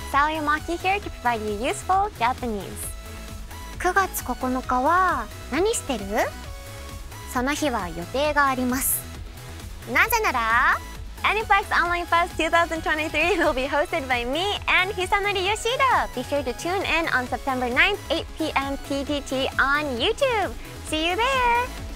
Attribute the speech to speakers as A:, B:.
A: Sally Amaki here to provide you useful Japanese. 9月9日は何してる？その日は予定があります。なぜなら Aniplex Online Fest 2023 will be hosted by me and Hisanori Yoshida. Be sure to tune in on September 9th, 8 p.m. PDT on YouTube. See you there!